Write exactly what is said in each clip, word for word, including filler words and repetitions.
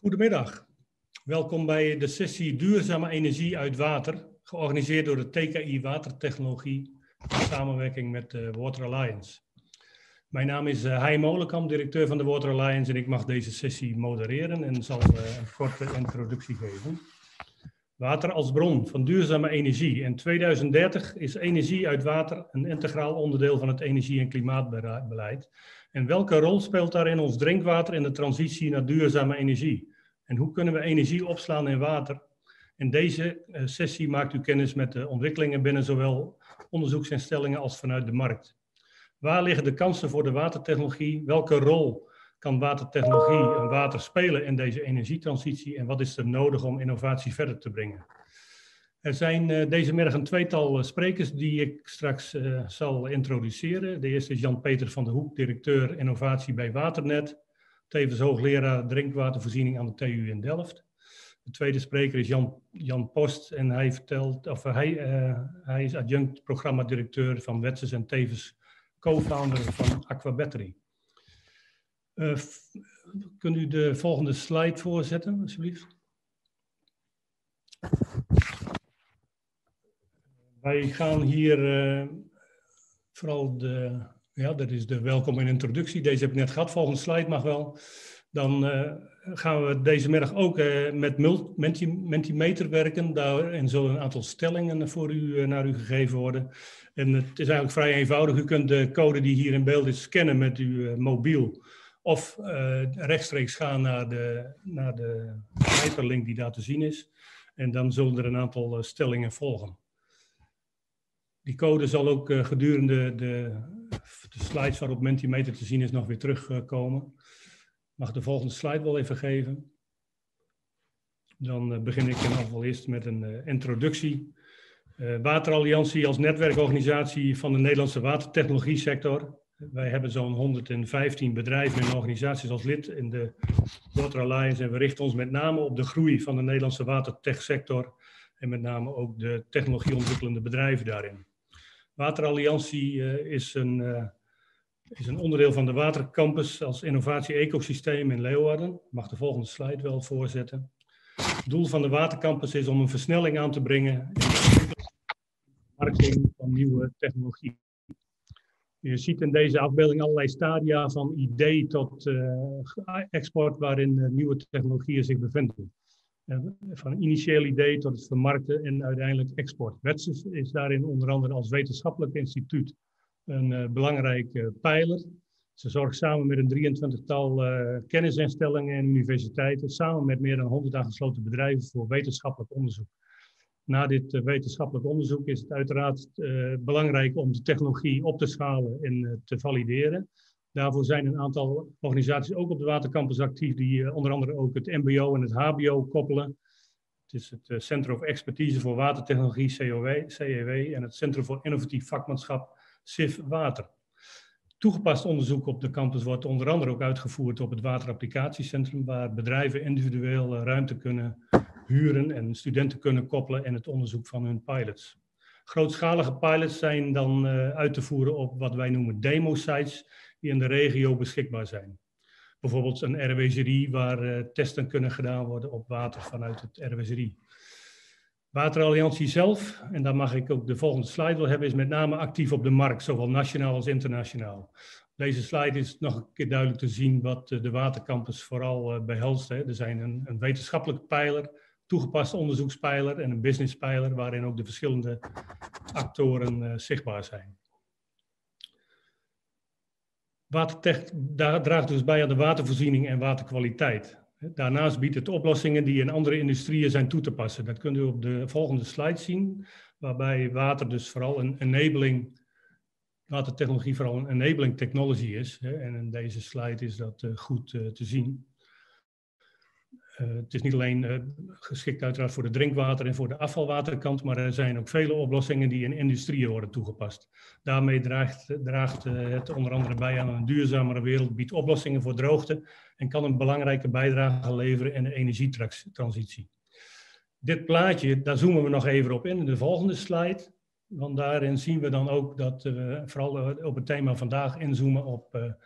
Goedemiddag, welkom bij de sessie Duurzame Energie uit Water, georganiseerd door de T K I Watertechnologie in samenwerking met de Water Alliance. Mijn naam is uh, Hein Molenkamp, directeur van de Water Alliance en ik mag deze sessie modereren en zal uh, een korte introductie geven. Water als bron van duurzame energie. In tweeduizend dertig is energie uit water een integraal onderdeel van het energie- en klimaatbeleid. En welke rol speelt daarin ons drinkwater in de transitie naar duurzame energie? En hoe kunnen we energie opslaan in water? In deze uh, sessie maakt u kennis met de ontwikkelingen binnen zowel onderzoeksinstellingen als vanuit de markt. Waar liggen de kansen voor de watertechnologie? Welke rol kan watertechnologie en water spelen in deze energietransitie? En wat is er nodig om innovatie verder te brengen? Er zijn uh, deze middag een tweetal uh, sprekers die ik straks uh, zal introduceren. De eerste is Jan-Peter van der Hoek, directeur innovatie bij Waternet. Tevens hoogleraar drinkwatervoorziening aan de T U in Delft. De tweede spreker is Jan, Jan Post en hij, vertelt, of hij, uh, hij is adjunct programmadirecteur van Wetses en tevens co-founder van Aqua Battery. Uh, kunt u de volgende slide voorzetten, alsjeblieft? Wij gaan hier uh, vooral de, ja, dat is de welkom en introductie. Deze heb ik net gehad. Volgende slide mag wel. Dan uh, gaan we deze middag ook uh, met Menti, Mentimeter werken. Daarin zullen een aantal stellingen voor u, uh, naar u gegeven worden. En het is eigenlijk vrij eenvoudig. U kunt de code die hier in beeld is scannen met uw uh, mobiel. Of uh, rechtstreeks gaan naar de, naar de hyperlink die daar te zien is. En dan zullen er een aantal uh, stellingen volgen. Die code zal ook uh, gedurende de, de slides waarop Mentimeter te zien is nog weer terugkomen. Uh, Mag de volgende slide wel even geven. Dan uh, begin ik in ieder geval eerst met een uh, introductie. Uh, Wateralliantie als netwerkorganisatie van de Nederlandse watertechnologie sector. Wij hebben zo'n honderdvijftien bedrijven en organisaties als lid in de Water Alliance. En we richten ons met name op de groei van de Nederlandse watertechsector. En met name ook de technologieontwikkelende bedrijven daarin. Wateralliantie uh, is, een, uh, is een onderdeel van de Watercampus als innovatie-ecosysteem in Leeuwarden. Ik mag de volgende slide wel voorzetten. Het doel van de Watercampus is om een versnelling aan te brengen in de marketing van nieuwe technologie. Je ziet in deze afbeelding allerlei stadia van idee tot uh, export waarin uh, nieuwe technologieën zich bevinden. Uh, van een initieel idee tot het vermarkten en uiteindelijk export. Wetses is daarin onder andere als wetenschappelijk instituut een uh, belangrijke pijler. Ze zorgt samen met een drieëntwintigtal uh, kennisinstellingen en universiteiten, samen met meer dan honderd aangesloten bedrijven voor wetenschappelijk onderzoek. Na dit uh, wetenschappelijk onderzoek is het uiteraard uh, belangrijk om de technologie op te schalen en uh, te valideren. Daarvoor zijn een aantal organisaties ook op de Watercampus actief die uh, onder andere ook het M B O en het H B O koppelen. Het is het uh, Centrum of Expertise voor Watertechnologie, C O W, C E W, en het Centrum voor Innovatief Vakmanschap, C I V Water. Toegepast onderzoek op de campus wordt onder andere ook uitgevoerd op het Waterapplicatiecentrum, waar bedrijven individueel uh, ruimte kunnen huren en studenten kunnen koppelen in het onderzoek van hun pilots. Grootschalige pilots zijn dan uh, uit te voeren op wat wij noemen demo-sites die in de regio beschikbaar zijn. Bijvoorbeeld een R W Z I waar uh, testen kunnen gedaan worden op water vanuit het R W Z I. Wateralliantie zelf, en daar mag ik ook de volgende slide wel hebben, is met name actief op de markt, zowel nationaal als internationaal. Op deze slide is nog een keer duidelijk te zien wat uh, de Watercampus vooral uh, behelst. Hè. Er zijn een, een wetenschappelijke pijler, toegepaste onderzoekspijler en een businesspijler waarin ook de verschillende actoren uh, zichtbaar zijn. Watertech draagt dus bij aan de watervoorziening en waterkwaliteit. Daarnaast biedt het oplossingen die in andere industrieën zijn toe te passen. Dat kunt u op de volgende slide zien, waarbij water dus vooral een enabling, watertechnologie vooral een enabling technology is. En in deze slide is dat uh, goed uh, te zien. Uh, het is niet alleen uh, geschikt uiteraard voor de drinkwater en voor de afvalwaterkant, maar er zijn ook vele oplossingen die in industrieën worden toegepast. Daarmee draagt, draagt uh, het onder andere bij aan een duurzamere wereld, biedt oplossingen voor droogte en kan een belangrijke bijdrage leveren in de energietransitie. Dit plaatje, daar zoomen we nog even op in, in de volgende slide. Want daarin zien we dan ook dat we vooral op het thema vandaag inzoomen op uh,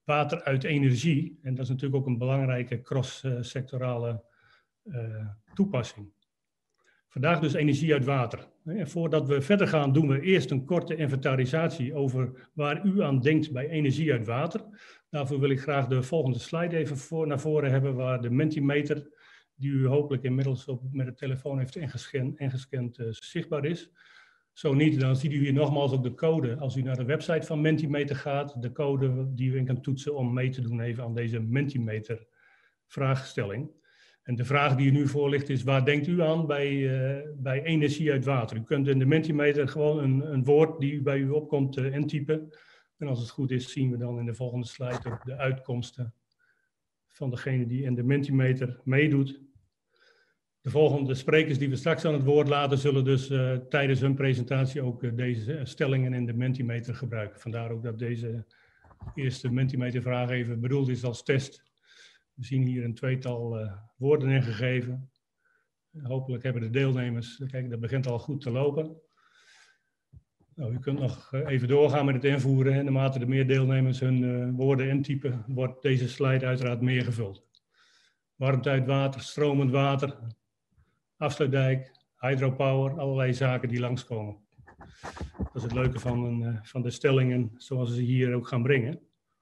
water uit energie. En dat is natuurlijk ook een belangrijke cross-sectorale uh, toepassing. Vandaag dus energie uit water. En voordat we verder gaan doen we eerst een korte inventarisatie over waar u aan denkt bij energie uit water. Daarvoor wil ik graag de volgende slide even voor, naar voren hebben, waar de Mentimeter, die u hopelijk inmiddels op, met de telefoon heeft ingescand, ingescand uh, zichtbaar is. Zo niet, dan ziet u hier nogmaals ook de code. Als u naar de website van Mentimeter gaat, de code die u in kan toetsen om mee te doen even aan deze Mentimeter vraagstelling. En de vraag die u nu voor ligt is, waar denkt u aan bij, uh, bij energie uit water? U kunt in de Mentimeter gewoon een, een woord die bij u opkomt uh, intypen. En als het goed is, zien we dan in de volgende slide ook de uitkomsten van degene die in de Mentimeter meedoet. De volgende sprekers die we straks aan het woord laten, zullen dus uh, tijdens hun presentatie ook uh, deze stellingen in de Mentimeter gebruiken. Vandaar ook dat deze eerste Mentimeter vraag even bedoeld is als test. We zien hier een tweetal uh, woorden ingegeven. Hopelijk hebben de deelnemers, kijk, dat begint al goed te lopen. Nou, u kunt nog uh, even doorgaan met het invoeren. En naarmate de meer deelnemers hun uh, woorden intypen, wordt deze slide uiteraard meer gevuld. Warmte uit water, stromend water, afsluitdijk, hydropower, allerlei zaken die langskomen. Dat is het leuke van, een, uh, van de stellingen zoals we ze hier ook gaan brengen.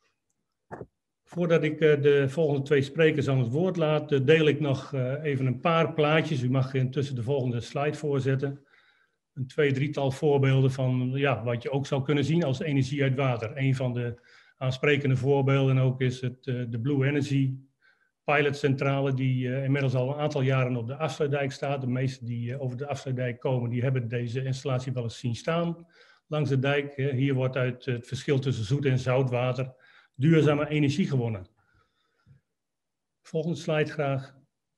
Voordat ik uh, de volgende twee sprekers aan het woord laat, uh, deel ik nog uh, even een paar plaatjes. U mag intussen de volgende slide voorzetten. Een twee, drietal voorbeelden van ja, wat je ook zou kunnen zien als energie uit water. Een van de aansprekende voorbeelden ook is het, uh, de Blue Energy pilotcentrale die uh, inmiddels al een aantal jaren op de Afsluitdijk staat. De meesten die uh, over de Afsluitdijk komen, die hebben deze installatie wel eens zien staan langs de dijk. Uh, hier wordt uit uh, het verschil tussen zoet en zout water duurzame energie gewonnen. Volgende slide graag.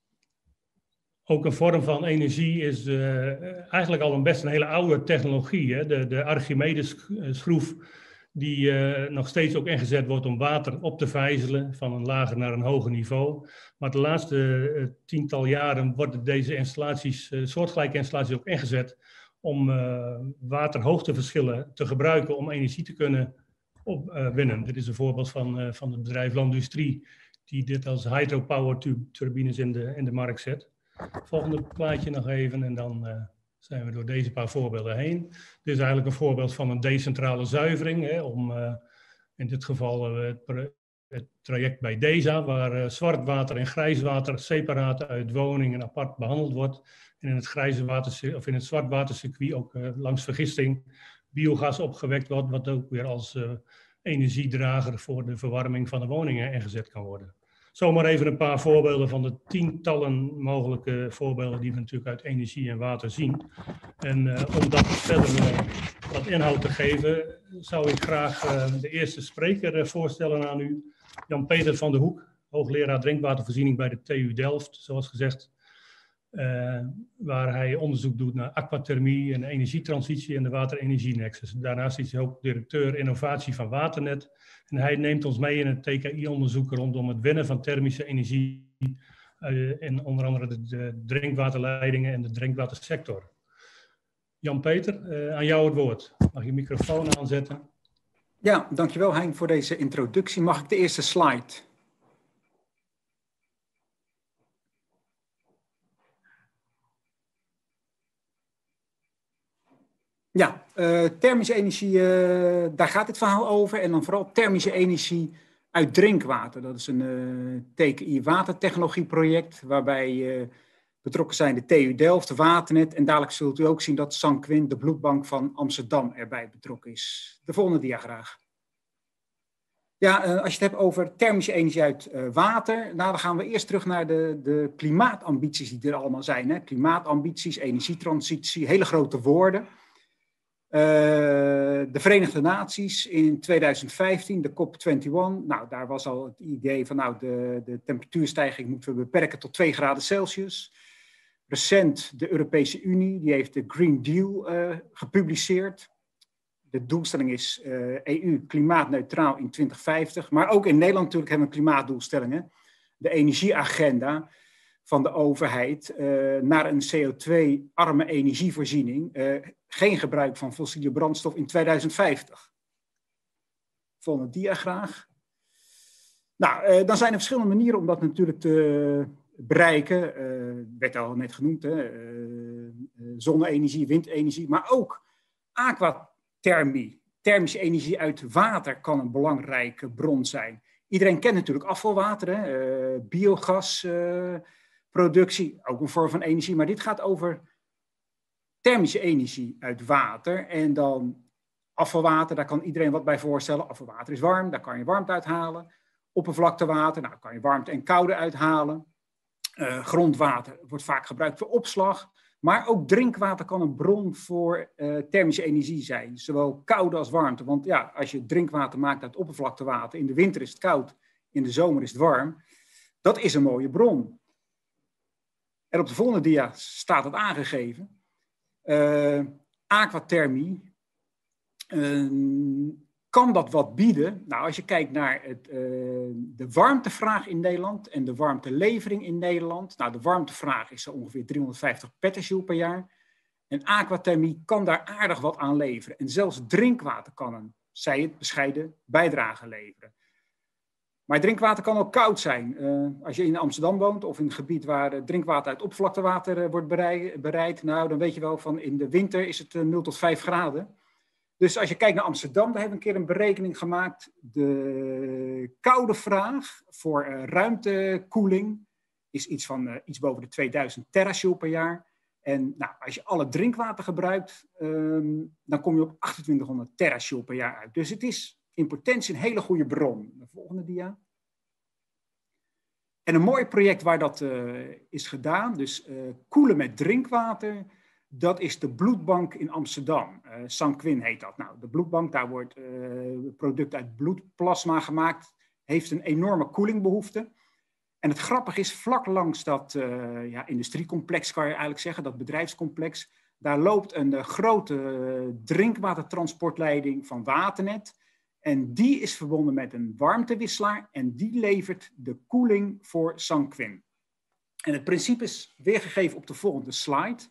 Ook een vorm van energie is uh, eigenlijk al een best een hele oude technologie. Hè? De, de Archimedes-schroef die uh, nog steeds ook ingezet wordt om water op te vijzelen van een lager naar een hoger niveau. Maar de laatste uh, tiental jaren worden deze installaties, uh, soortgelijke installaties ook ingezet om uh, waterhoogteverschillen te gebruiken om energie te kunnen opwinnen. Uh, dit is een voorbeeld van, uh, van het bedrijf Landustrie die dit als hydropower turbines in de, in de markt zet. Volgende plaatje nog even en dan uh, zijn we door deze paar voorbeelden heen. Dit is eigenlijk een voorbeeld van een decentrale zuivering. Hè, om uh, in dit geval uh, het, het traject bij DESA, waar uh, zwart water en grijs water separaat uit woningen apart behandeld wordt. En in het, grijze water, of in het zwartwatercircuit ook uh, langs vergisting biogas opgewekt wordt, wat ook weer als uh, energiedrager voor de verwarming van de woningen ingezet kan worden. Zomaar even een paar voorbeelden van de tientallen mogelijke voorbeelden die we natuurlijk uit energie en water zien. En uh, om dat verder uh, wat inhoud te geven, zou ik graag uh, de eerste spreker uh, voorstellen aan u. Jan-Peter van der Hoek, hoogleraar drinkwatervoorziening bij de T U Delft, zoals gezegd. Uh, waar hij onderzoek doet naar aquathermie en energietransitie en de waterenergie-nexus. Daarnaast is hij ook directeur innovatie van Waternet. En hij neemt ons mee in het T K I-onderzoek rondom het winnen van thermische energie uh, in onder andere de, de drinkwaterleidingen en de drinkwatersector. Jan-Peter, uh, aan jou het woord. Mag je microfoon aanzetten? Ja, dankjewel Hein voor deze introductie. Mag ik de eerste slide? Ja, uh, thermische energie, uh, daar gaat dit verhaal over. En dan vooral thermische energie uit drinkwater. Dat is een uh, T K I-watertechnologieproject waarbij uh, betrokken zijn de T U Delft, Waternet. En dadelijk zult u ook zien dat Sanquin, de bloedbank van Amsterdam, erbij betrokken is. De volgende dia graag. Ja, uh, als je het hebt over thermische energie uit uh, water, nou, dan gaan we eerst terug naar de, de klimaatambities die er allemaal zijn. Hè? Klimaatambities, energietransitie, hele grote woorden. Uh, de Verenigde Naties in tweeduizend vijftien, de COP eenentwintig, nou daar was al het idee van nou de, de temperatuurstijging moeten we beperken tot twee graden Celsius. Recent de Europese Unie, die heeft de Green Deal uh, gepubliceerd. De doelstelling is uh, E U klimaatneutraal in twintig vijftig, maar ook in Nederland natuurlijk hebben we klimaatdoelstellingen. De energieagenda van de overheid uh, naar een C O twee arme energievoorziening. Uh, geen gebruik van fossiele brandstof in tweeduizend vijftig. Volgende dia graag. Nou, uh, dan zijn er verschillende manieren om dat natuurlijk te bereiken. Uh, werd al net genoemd, hè? Uh, zonne-energie, windenergie, maar ook aquathermie. Thermische energie uit water kan een belangrijke bron zijn. Iedereen kent natuurlijk afvalwater, hè? Uh, biogasproductie, uh, ook een vorm van energie. Maar dit gaat over thermische energie uit water. En dan afvalwater, daar kan iedereen wat bij voorstellen. Afvalwater is warm, daar kan je warmte uithalen. Oppervlaktewater, nou, daar kan je warmte en koude uithalen. Uh, grondwater wordt vaak gebruikt voor opslag. Maar ook drinkwater kan een bron voor uh, thermische energie zijn. Zowel koude als warmte. Want ja, als je drinkwater maakt uit oppervlaktewater, in de winter is het koud, in de zomer is het warm. Dat is een mooie bron. En op de volgende dia staat het aangegeven. Uh, aquathermie. Uh, kan dat wat bieden? Nou, als je kijkt naar het, uh, de warmtevraag in Nederland en de warmtelevering in Nederland. Nou, de warmtevraag is zo ongeveer driehonderdvijftig petajoule per jaar. En aquathermie kan daar aardig wat aan leveren. En zelfs drinkwater kan een, zij het, bescheiden bijdrage leveren. Maar drinkwater kan ook koud zijn. Uh, als je in Amsterdam woont of in een gebied waar uh, drinkwater uit oppervlaktewater uh, wordt bereid, bereid, nou, dan weet je wel van in de winter is het uh, nul tot vijf graden. Dus als je kijkt naar Amsterdam, daar hebben we een keer een berekening gemaakt. De koude vraag voor uh, ruimtekoeling is iets van uh, iets boven de tweeduizend terajoule per jaar. En nou, als je alle drinkwater gebruikt, um, dan kom je op achtentwintighonderd terajoule per jaar uit. Dus het is in potentie een hele goede bron. De volgende dia. En een mooi project waar dat uh, is gedaan, dus uh, koelen met drinkwater. Dat is de bloedbank in Amsterdam. Uh, Sanquin heet dat. Nou, de bloedbank, daar wordt uh, product uit bloedplasma gemaakt. Heeft een enorme koelingbehoefte. En het grappige is, vlak langs dat uh, ja, industriecomplex kan je eigenlijk zeggen, dat bedrijfscomplex. Daar loopt een uh, grote uh, drinkwatertransportleiding van Waternet. En die is verbonden met een warmtewisselaar. En die levert de koeling voor Sanquin. En het principe is weergegeven op de volgende slide.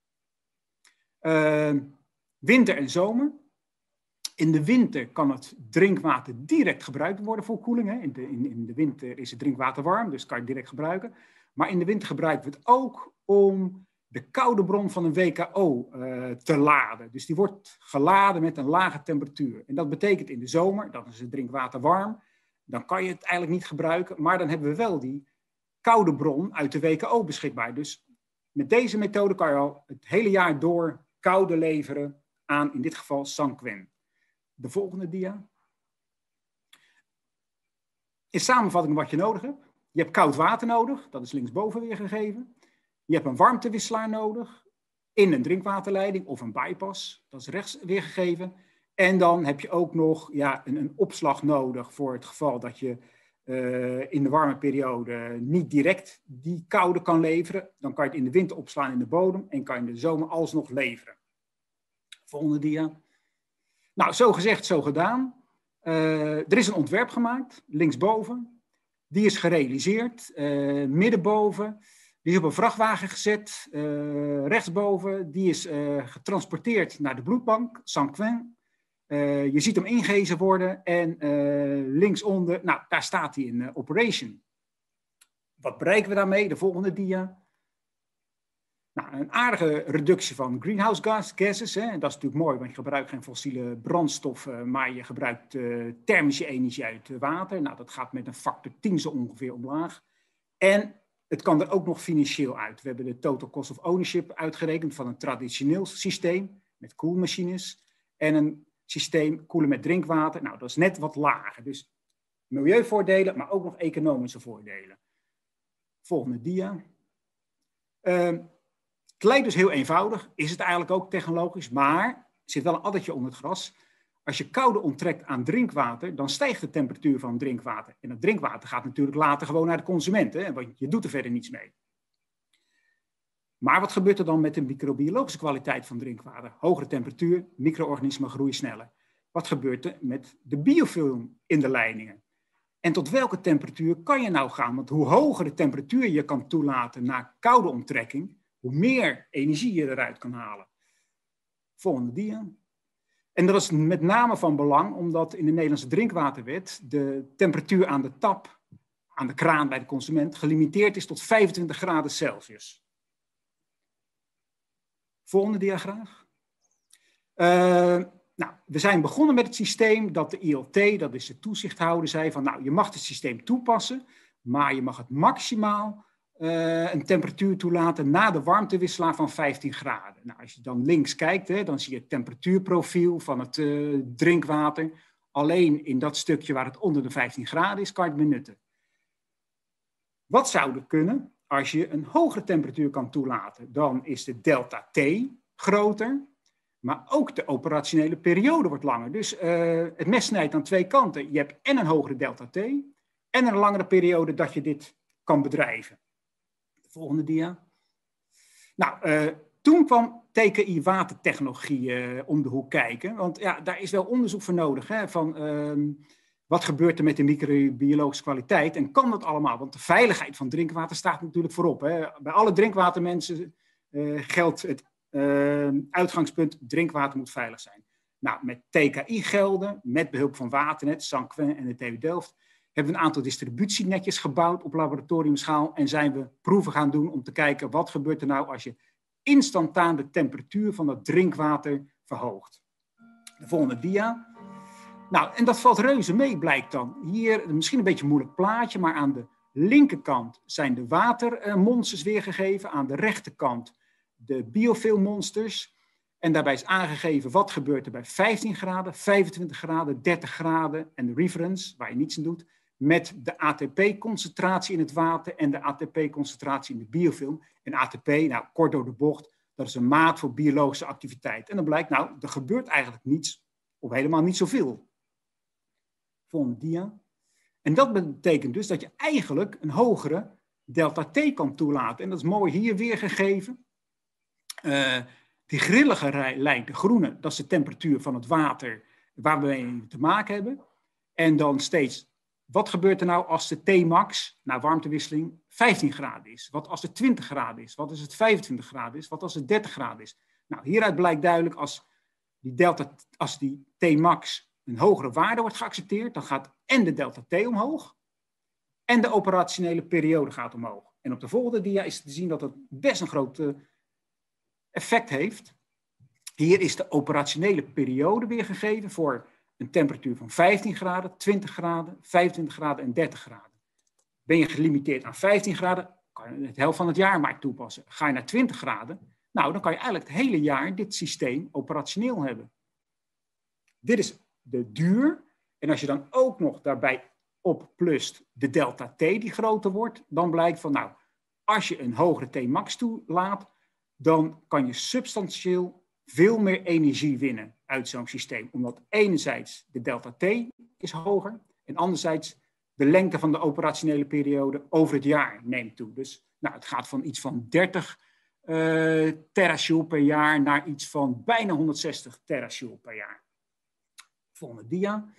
Uh, winter en zomer. In de winter kan het drinkwater direct gebruikt worden voor koeling. Hè. In, de, in, in de winter is het drinkwater warm, dus kan je het direct gebruiken. Maar in de winter gebruiken we het ook om de koude bron van een W K O uh, te laden. Dus die wordt geladen met een lage temperatuur. En dat betekent in de zomer, dan is het drinkwater warm. Dan kan je het eigenlijk niet gebruiken. Maar dan hebben we wel die koude bron uit de W K O beschikbaar. Dus met deze methode kan je al het hele jaar door koude leveren aan, in dit geval, Sanquin. De volgende dia. In samenvatting wat je nodig hebt. Je hebt koud water nodig, dat is linksboven weergegeven. Je hebt een warmtewisselaar nodig in een drinkwaterleiding of een bypass, dat is rechts weergegeven. En dan heb je ook nog ja, een, een opslag nodig voor het geval dat je uh, in de warme periode niet direct die koude kan leveren. Dan kan je het in de winter opslaan in de bodem en kan je in de zomer alsnog leveren. Volgende dia. Nou, zo gezegd, zo gedaan. Uh, er is een ontwerp gemaakt, linksboven. Die is gerealiseerd, uh, middenboven. Die is op een vrachtwagen gezet, uh, rechtsboven. Die is uh, getransporteerd naar de bloedbank, Sanquin. Uh, je ziet hem ingehezen worden en uh, linksonder, nou, daar staat hij in uh, operation. Wat bereiken we daarmee? De volgende dia. Nou, een aardige reductie van greenhouse gas, gases. Hè. Dat is natuurlijk mooi, want je gebruikt geen fossiele brandstoffen, maar je gebruikt uh, thermische energie uit water. Nou, dat gaat met een factor tien zo ongeveer omlaag. En het kan er ook nog financieel uit. We hebben de total cost of ownership uitgerekend van een traditioneel systeem met koelmachines en een systeem koelen met drinkwater. Nou, dat is net wat lager. Dus milieuvoordelen, maar ook nog economische voordelen. Volgende dia. Uh, Het lijkt dus heel eenvoudig, is het eigenlijk ook technologisch, maar er zit wel een addertje onder het gras. Als je koude onttrekt aan drinkwater, dan stijgt de temperatuur van drinkwater. En dat drinkwater gaat natuurlijk later gewoon naar de consument, hè, want je doet er verder niets mee. Maar wat gebeurt er dan met de microbiologische kwaliteit van drinkwater? Hogere temperatuur, micro-organismen groeien sneller. Wat gebeurt er met de biofilm in de leidingen? En tot welke temperatuur kan je nou gaan? Want hoe hoger de temperatuur je kan toelaten na koude onttrekking, hoe meer energie je eruit kan halen. Volgende dia. En dat is met name van belang, omdat in de Nederlandse drinkwaterwet de temperatuur aan de tap aan de kraan bij de consument gelimiteerd is tot vijfentwintig graden Celsius. Volgende dia graag. Uh, nou, we zijn begonnen met het systeem dat de I L T, dat is de toezichthouder, zei van nou, je mag het systeem toepassen, maar je mag het maximaal uh, een temperatuur toelaten na de warmtewisselaar van vijftien graden. Nou, als je dan links kijkt, hè, dan zie je het temperatuurprofiel van het uh, drinkwater. Alleen in dat stukje waar het onder de vijftien graden is, kan je het benutten. Wat zou er kunnen als je een hogere temperatuur kan toelaten? Dan is de delta T groter, maar ook de operationele periode wordt langer. Dus uh, het mes snijdt aan twee kanten. Je hebt en een hogere delta T en een langere periode dat je dit kan bedrijven. De volgende dia. Nou, uh, toen kwam T K I watertechnologie uh, om de hoek kijken. Want ja, daar is wel onderzoek voor nodig. Hè, van uh, wat gebeurt er met de microbiologische kwaliteit en kan dat allemaal? Want de veiligheid van drinkwater staat natuurlijk voorop. Hè. Bij alle drinkwatermensen uh, geldt het uh, uitgangspunt: drinkwater moet veilig zijn. Nou, met T K I-gelden, met behulp van Waternet, Sanquin en de T U Delft, hebben we een aantal distributienetjes gebouwd op laboratoriumschaal en zijn we proeven gaan doen om te kijken wat gebeurt er nou als je instantaan de temperatuur van dat drinkwater verhoogt. De volgende dia. Nou, en dat valt reuze mee, blijkt dan. Hier, misschien een beetje een moeilijk plaatje, maar aan de linkerkant zijn de watermonsters weergegeven, aan de rechterkant de biofilmmonsters. En daarbij is aangegeven wat gebeurt er bij vijftien graden, vijfentwintig graden, dertig graden en de reference, waar je niets aan doet, met de A T P-concentratie in het water en de A T P-concentratie in de biofilm. En A T P, nou, kort door de bocht, dat is een maat voor biologische activiteit. En dan blijkt, nou, er gebeurt eigenlijk niets, of helemaal niet zoveel. Volgende dia. En dat betekent dus dat je eigenlijk een hogere delta T kan toelaten. En dat is mooi hier weergegeven. Uh, die grillige lijn, de groene, dat is de temperatuur van het water waar we mee te maken hebben. En dan steeds, wat gebeurt er nou als de T-max, na warmtewisseling, vijftien graden is? Wat als het twintig graden is? Wat als het vijfentwintig graden is? Wat als het dertig graden is? Nou, hieruit blijkt duidelijk, als die, delta, als die T-max een hogere waarde wordt geaccepteerd, dan gaat en de delta T omhoog en de operationele periode gaat omhoog. En op de volgende dia is te zien dat het best een groot uh, effect heeft. Hier is de operationele periode weergegeven voor een temperatuur van vijftien graden, twintig graden, vijfentwintig graden en dertig graden. Ben je gelimiteerd aan vijftien graden, kan je het helft van het jaar maar toepassen. Ga je naar twintig graden, nou dan kan je eigenlijk het hele jaar dit systeem operationeel hebben. Dit is de duur. En als je dan ook nog daarbij opplust de delta T die groter wordt, dan blijkt van nou, als je een hogere T-max toelaat, dan kan je substantieel veel meer energie winnen uit zo'n systeem. Omdat enerzijds de delta T is hoger en anderzijds de lengte van de operationele periode over het jaar neemt toe. Dus nou, het gaat van iets van dertig uh, terajoule per jaar naar iets van bijna honderdzestig terajoule per jaar. Volgende dia.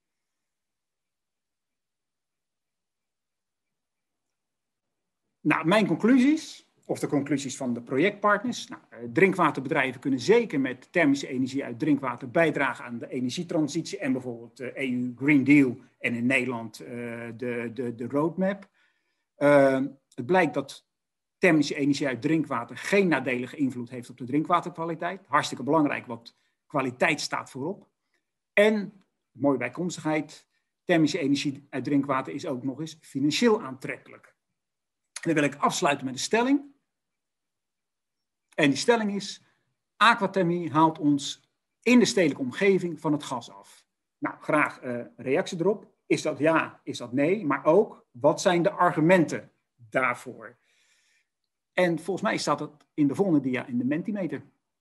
Nou, mijn conclusies, of de conclusies van de projectpartners. Nou, drinkwaterbedrijven kunnen zeker met thermische energie uit drinkwater bijdragen aan de energietransitie en bijvoorbeeld de E U Green Deal en in Nederland uh, de, de, de roadmap. Uh, het blijkt dat thermische energie uit drinkwater geen nadelige invloed heeft op de drinkwaterkwaliteit. Hartstikke belangrijk, want kwaliteit staat voorop. En, mooie bijkomstigheid, thermische energie uit drinkwater is ook nog eens financieel aantrekkelijk. En dan wil ik afsluiten met een stelling. En die stelling is, aquathermie haalt ons in de stedelijke omgeving van het gas af. Nou, graag uh, reactie erop. Is dat ja, is dat nee? Maar ook, wat zijn de argumenten daarvoor? En volgens mij staat dat in de volgende dia in de Mentimeter.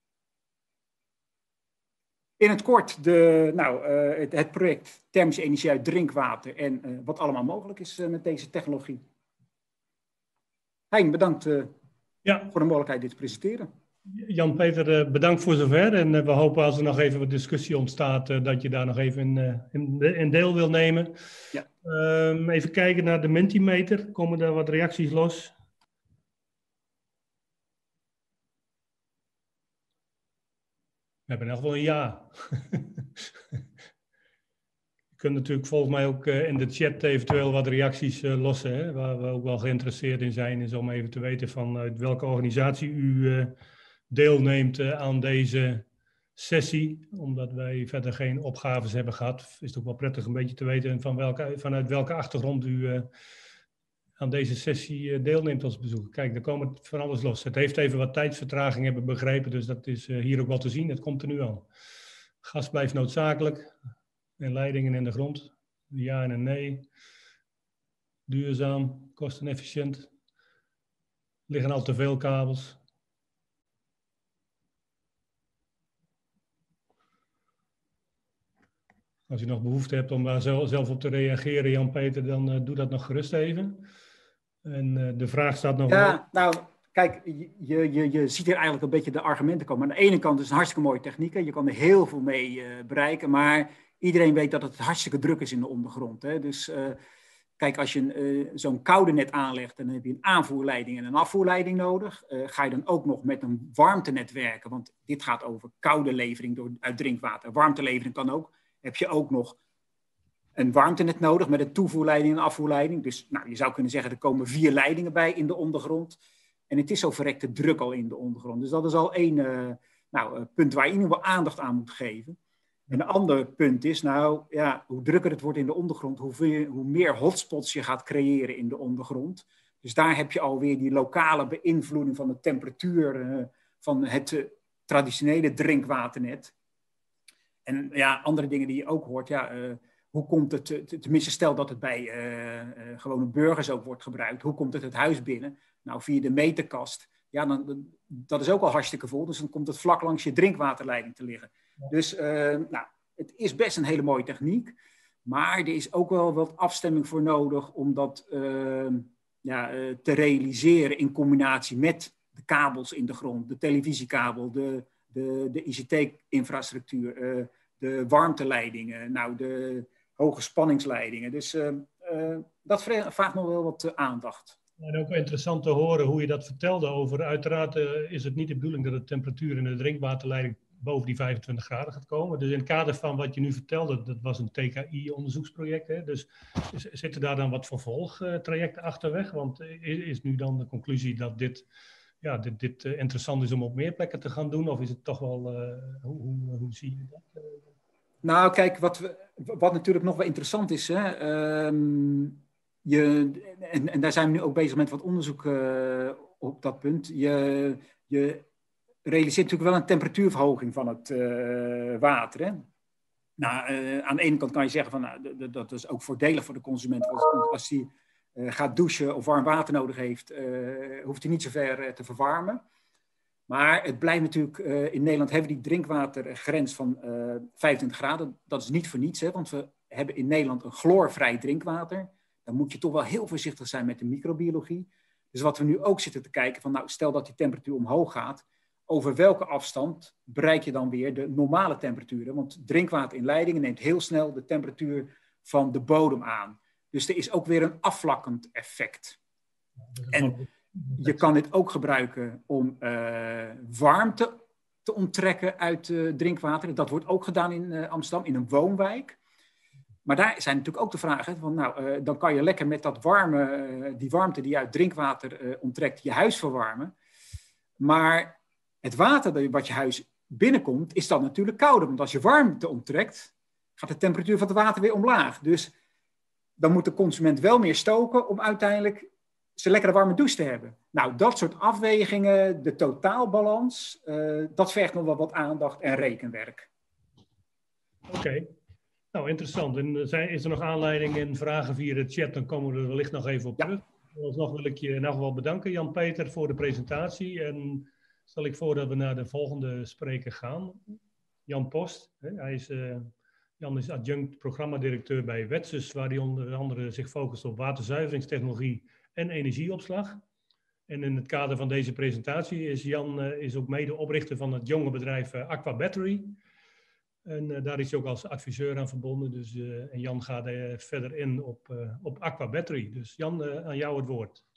In het kort de, nou, uh, het, het project thermische energie uit drinkwater en uh, wat allemaal mogelijk is uh, met deze technologie. Hein, bedankt uh, ja. voor de mogelijkheid dit te presenteren. Jan-Peter, uh, bedankt voor zover. En uh, we hopen als er nog even wat discussie ontstaat, uh, dat je daar nog even in, uh, in, in deel wil nemen. Ja. Um, even kijken naar de Mentimeter. Komen er wat reacties los? We hebben in elk geval een ja. Je kunt natuurlijk volgens mij ook uh, in de chat eventueel wat reacties uh, lossen, hè, waar we ook wel geïnteresseerd in zijn, is om even te weten van uit welke organisatie u uh, deelneemt uh, aan deze sessie. Omdat wij verder geen opgaves hebben gehad, is het ook wel prettig een beetje te weten van welke, vanuit welke achtergrond u uh, aan deze sessie uh, deelneemt als bezoeker. Kijk, er komen van alles los. Het heeft even wat tijdsvertraging, hebben we begrepen, dus dat is uh, hier ook wel te zien. Het komt er nu aan. Gas blijft noodzakelijk. En leidingen in de grond. Ja en een nee. Duurzaam, kostenefficiënt. Liggen al te veel kabels. Als je nog behoefte hebt om daar zelf op te reageren, Jan-Peter, dan uh, doe dat nog gerust even. En uh, de vraag staat nog... Ja, wel... nou, kijk, je, je, je ziet hier eigenlijk een beetje de argumenten komen. Aan de ene kant is het een hartstikke mooie techniek. Je kan er heel veel mee uh, bereiken, maar... Iedereen weet dat het hartstikke druk is in de ondergrond. Hè? Dus uh, kijk, als je uh, zo'n koude net aanlegt, dan heb je een aanvoerleiding en een afvoerleiding nodig. Uh, ga je dan ook nog met een warmtenet werken, want dit gaat over koude levering door, uit drinkwater. Warmtelevering kan ook. Heb je ook nog een warmtenet nodig met een toevoerleiding en een afvoerleiding. Dus nou, je zou kunnen zeggen, er komen vier leidingen bij in de ondergrond. En het is zo verrekte druk al in de ondergrond. Dus dat is al één uh, nou, uh, punt waar je in ieder geval aandacht aan moet geven. En een ander punt is, nou ja, hoe drukker het wordt in de ondergrond, hoe, veel, hoe meer hotspots je gaat creëren in de ondergrond. Dus daar heb je alweer die lokale beïnvloeding van de temperatuur uh, van het uh, traditionele drinkwaternet. En ja, andere dingen die je ook hoort, ja, uh, hoe komt het, uh, tenminste stel dat het bij uh, uh, gewone burgers ook wordt gebruikt, hoe komt het het huis binnen? Nou, via de meterkast, ja, dan, dat is ook al hartstikke vol, dus dan komt het vlak langs je drinkwaterleiding te liggen. Dus uh, nou, het is best een hele mooie techniek, maar er is ook wel wat afstemming voor nodig om dat uh, ja, uh, te realiseren in combinatie met de kabels in de grond, de televisiekabel, de, de, de I C T-infrastructuur, uh, de warmteleidingen, nou, de hoge spanningsleidingen. Dus uh, uh, dat vraagt nog wel wat uh, aandacht. En ook interessant te horen hoe je dat vertelde over, uiteraard uh, is het niet de bedoeling dat de temperatuur in de drinkwaterleiding boven die vijfentwintig graden gaat komen. Dus in het kader van wat je nu vertelde, dat was een T K I-onderzoeksproject. Hè? Dus zitten daar dan wat vervolgtrajecten achterweg? Want is, is nu dan de conclusie dat dit, ja, dit, dit uh, interessant is om op meer plekken te gaan doen? Of is het toch wel, uh, hoe, hoe, hoe zie je dat? Nou, kijk, wat, we, wat natuurlijk nog wel interessant is, hè, um, je, en, en daar zijn we nu ook bezig met wat onderzoek uh, op dat punt. Je, je realiseert natuurlijk wel een temperatuurverhoging van het uh, water. Hè? Nou, uh, aan de ene kant kan je zeggen van, nou, dat is ook voordelig voor de consument. Als, als hij uh, gaat douchen of warm water nodig heeft, uh, hoeft hij niet zo ver uh, te verwarmen. Maar het blijft natuurlijk, uh, in Nederland hebben we die drinkwatergrens van uh, vijfentwintig graden. Dat is niet voor niets, hè, want we hebben in Nederland een chloorvrij drinkwater. Dan moet je toch wel heel voorzichtig zijn met de microbiologie. Dus wat we nu ook zitten te kijken, van, nou, stel dat die temperatuur omhoog gaat, over welke afstand bereik je dan weer de normale temperaturen? Want drinkwater in leidingen neemt heel snel de temperatuur van de bodem aan. Dus er is ook weer een afvlakkend effect. En je kan dit ook gebruiken om uh, warmte te onttrekken uit uh, drinkwater. Dat wordt ook gedaan in uh, Amsterdam, in een woonwijk. Maar daar zijn natuurlijk ook de vragen van, nou, uh, dan kan je lekker met dat warme, uh, die warmte die je uit drinkwater uh, onttrekt, je huis verwarmen. Maar het water wat je huis binnenkomt, is dan natuurlijk kouder. Want als je warmte onttrekt, gaat de temperatuur van het water weer omlaag. Dus dan moet de consument wel meer stoken om uiteindelijk ze lekkere warme douche te hebben. Nou, dat soort afwegingen, de totaalbalans, uh, dat vergt nog wel wat aandacht en rekenwerk. Oké, okay. Nou interessant. En zijn, is er nog aanleiding en vragen via de chat, dan komen we er wellicht nog even op terug. Ja. Alsnog wil ik je in elk geval bedanken, Jan-Peter, voor de presentatie. En stel ik voor dat we naar de volgende spreker gaan. Jan Post. Hè? Hij is, uh, Jan is adjunct programmadirecteur bij Wetsus, waar hij onder andere zich focust op waterzuiveringstechnologie en energieopslag. En in het kader van deze presentatie is Jan uh, is ook mede oprichter van het jonge bedrijf uh, Aqua Battery. En uh, daar is hij ook als adviseur aan verbonden. Dus, uh, en Jan gaat uh, verder in op, uh, op Aqua Battery. Dus Jan, uh, aan jou het woord.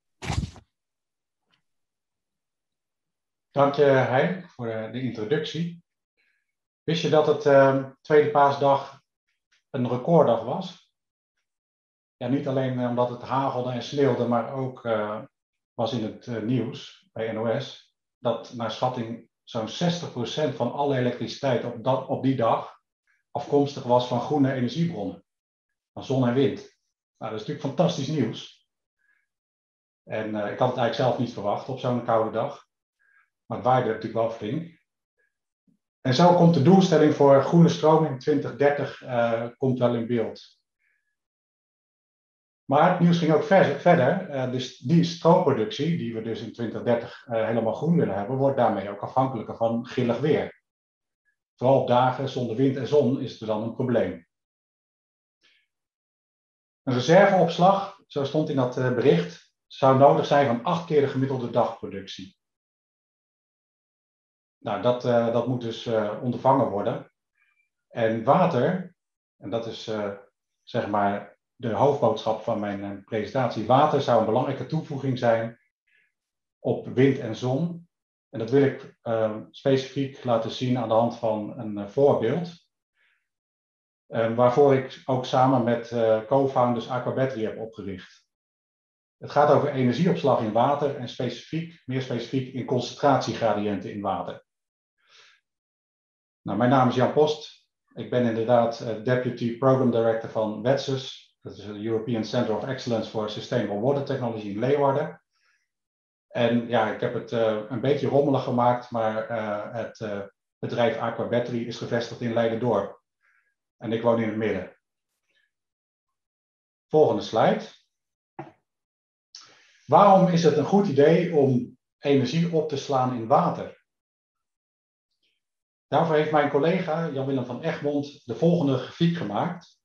Dank je, Hein, voor uh, de introductie. Wist je dat het uh, tweede paasdag een recorddag was. Ja, niet alleen omdat het hagelde en sneeuwde, maar ook uh, was in het uh, nieuws bij N O S dat naar schatting zo'n zestig procent van alle elektriciteit op, dat, op die dag afkomstig was van groene energiebronnen, van zon en wind. Nou, dat is natuurlijk fantastisch nieuws. En uh, ik had het eigenlijk zelf niet verwacht op zo'n koude dag. Maar het waaide natuurlijk wel flink. En zo komt de doelstelling voor groene stroom in twintig dertig uh, komt wel in beeld. Maar het nieuws ging ook ver, verder. Uh, dus die stroomproductie, die we dus in twintig dertig uh, helemaal groen willen hebben, wordt daarmee ook afhankelijker van grillig weer. Vooral op dagen zonder wind en zon is er dan een probleem. Een reserveopslag, zo stond in dat uh, bericht, zou nodig zijn van acht keer de gemiddelde dagproductie. Nou, dat, uh, dat moet dus uh, ondervangen worden. En water, en dat is uh, zeg maar de hoofdboodschap van mijn uh, presentatie. Water zou een belangrijke toevoeging zijn op wind en zon. En dat wil ik uh, specifiek laten zien aan de hand van een uh, voorbeeld. Uh, waarvoor ik ook samen met uh, co-founders Aquabattery heb opgericht. Het gaat over energieopslag in water en specifiek, meer specifiek in concentratiegradiënten in water. Nou, mijn naam is Jan Post. Ik ben inderdaad uh, Deputy Program Director van W E T S U S. Dat is het European Center of Excellence for Sustainable Water Technology in Leeuwarden. En ja, ik heb het uh, een beetje rommelig gemaakt, maar uh, het uh, bedrijf Aquabattery is gevestigd in Leiden-Dorp. En ik woon in het midden. Volgende slide. Waarom is het een goed idee om energie op te slaan in water? Daarvoor heeft mijn collega Jan-Willem van Egmond de volgende grafiek gemaakt.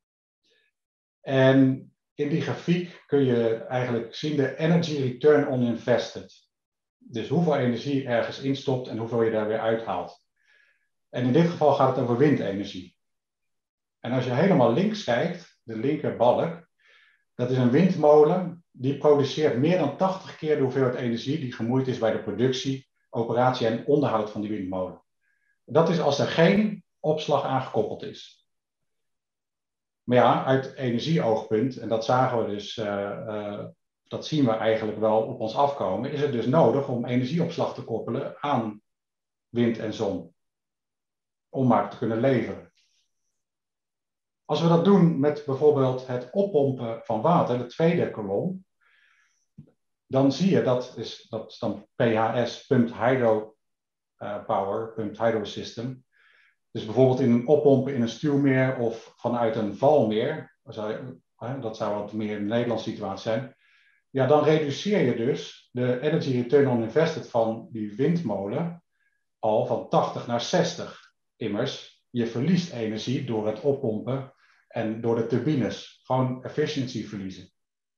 En in die grafiek kun je eigenlijk zien de energy return on invested. Dus hoeveel energie ergens instopt en hoeveel je daar weer uithaalt. En in dit geval gaat het over windenergie. En als je helemaal links kijkt, de linker balk, dat is een windmolen die produceert meer dan tachtig keer de hoeveelheid energie die gemoeid is bij de productie, operatie en onderhoud van die windmolen. Dat is als er geen opslag aangekoppeld is. Maar ja, uit energieoogpunt, en dat zagen we dus, uh, uh, dat zien we eigenlijk wel op ons afkomen, is het dus nodig om energieopslag te koppelen aan wind en zon. Om maar te kunnen leveren. Als we dat doen met bijvoorbeeld het oppompen van water, de tweede kolom, dan zie je dat is, dat is dan P H S, Pumped Hydro uh, Power, Pumped Hydro System. Dus bijvoorbeeld in een oppompen in een stuwmeer of vanuit een valmeer, dat zou wat meer een Nederlandse situatie zijn, ja, dan reduceer je dus de energy return on invested van die windmolen al van tachtig naar zestig. Immers, je verliest energie door het oppompen en door de turbines. Gewoon efficiency verliezen.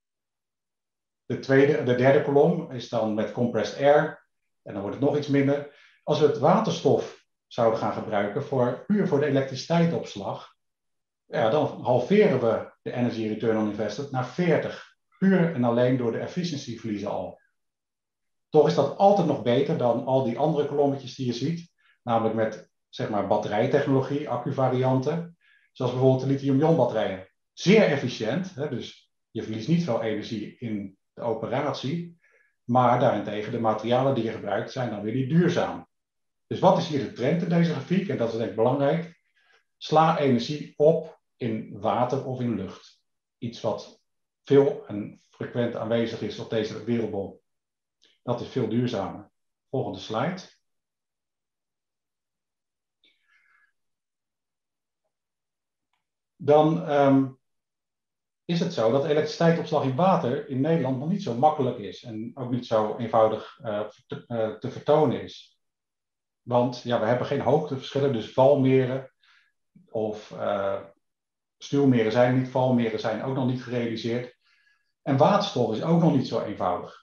De, tweede, de derde kolom is dan met compressed air. En dan wordt het nog iets minder. Als we het waterstof zouden gaan gebruiken voor, puur voor de elektriciteitsopslag, ja, dan halveren we de energy return on invested naar veertig. Puur en alleen door de efficiency verliezen al. Toch is dat altijd nog beter dan al die andere kolommetjes die je ziet. Namelijk met zeg maar batterijtechnologie, accuvarianten. Zoals bijvoorbeeld de lithium-ion batterijen. Zeer efficiënt, hè, dus je verliest niet veel energie in de operatie. Maar daarentegen de materialen die je gebruikt zijn dan weer niet duurzaam. Dus wat is hier de trend in deze grafiek? En dat is denk ik belangrijk. Sla energie op in water of in lucht. Iets wat veel en frequent aanwezig is op deze wereldbol. Dat is veel duurzamer. Volgende slide. Dan um, is het zo dat elektriciteitsopslag in water in Nederland nog niet zo makkelijk is. En ook niet zo eenvoudig uh, te, uh, te vertonen is. Want ja, we hebben geen hoogteverschillen, dus valmeren of uh, stuwmeren zijn er niet, valmeren zijn ook nog niet gerealiseerd. En waterstof is ook nog niet zo eenvoudig.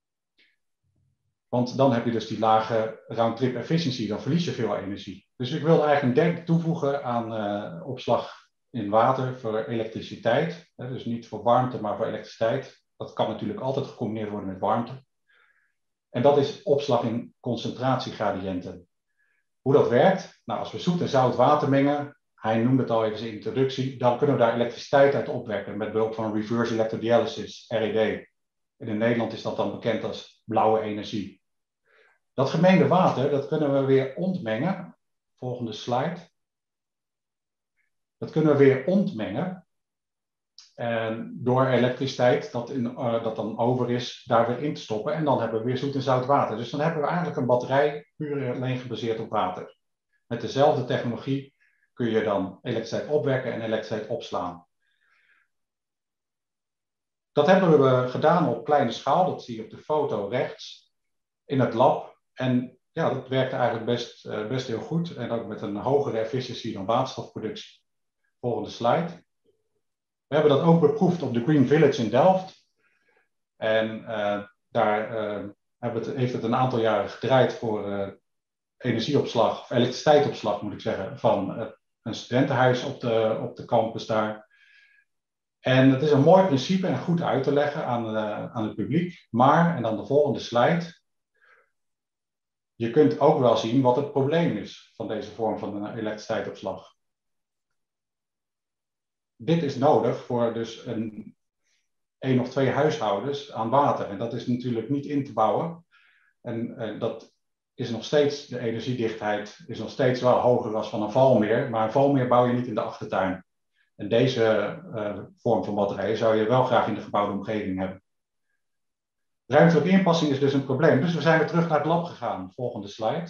Want dan heb je dus die lage round-trip efficiency, dan verlies je veel energie. Dus ik wil eigenlijk een derde toevoegen aan uh, opslag in water voor elektriciteit. Hè, dus niet voor warmte, maar voor elektriciteit. Dat kan natuurlijk altijd gecombineerd worden met warmte. En dat is opslag in concentratiegradiënten. Hoe dat werkt? Nou, als we zoet en zout water mengen, hij noemde het al even in de introductie, dan kunnen we daar elektriciteit uit opwekken met behulp van reverse electrodialysis, R E D. En in Nederland is dat dan bekend als blauwe energie. Dat gemengde water, dat kunnen we weer ontmengen. Volgende slide. Dat kunnen we weer ontmengen. En door elektriciteit dat, in, uh, dat dan over is, daar weer in te stoppen. En dan hebben we weer zoet en zout water. Dus dan hebben we eigenlijk een batterij puur en alleen gebaseerd op water. Met dezelfde technologie kun je dan elektriciteit opwekken en elektriciteit opslaan. Dat hebben we gedaan op kleine schaal. Dat zie je op de foto rechts. In het lab. En ja, dat werkte eigenlijk best, uh, best heel goed. En ook met een hogere efficiëntie dan waterstofproductie. Volgende slide. We hebben dat ook beproefd op de Green Village in Delft. En uh, daar uh, hebben het, heeft het een aantal jaren gedraaid voor uh, energieopslag, of elektriciteitsopslag moet ik zeggen, van uh, een studentenhuis op de, op de campus daar. En het is een mooi principe en goed uit te leggen aan, uh, aan het publiek. Maar, en dan de volgende slide, je kunt ook wel zien wat het probleem is van deze vorm van elektriciteitsopslag. Dit is nodig voor dus een één of twee huishoudens aan water. En dat is natuurlijk niet in te bouwen. En uh, dat is nog steeds, de energiedichtheid is nog steeds wel hoger dan van een valmeer. Maar een valmeer bouw je niet in de achtertuin. En deze uh, vorm van batterijen zou je wel graag in de gebouwde omgeving hebben. Ruimtelijke inpassing is dus een probleem. Dus we zijn weer terug naar het lab gegaan. Volgende slide.